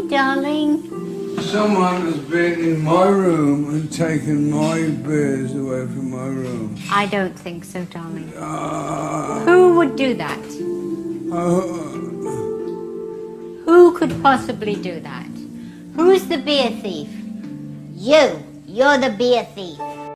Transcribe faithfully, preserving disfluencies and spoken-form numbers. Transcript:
darling? Someone has been in my room and taken my beers away from my room. I don't think so, darling. Uh, Who would do that? uh, Who could possibly do that? Who's the beer thief? You. You're the beer thief.